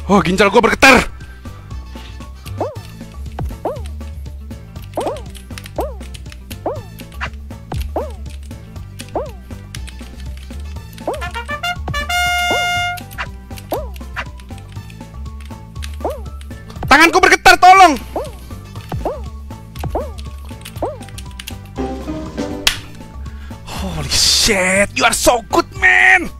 Oh, ginjal gue bergetar. Tanganku bergetar, tolong. Holy shit, you are so good, man.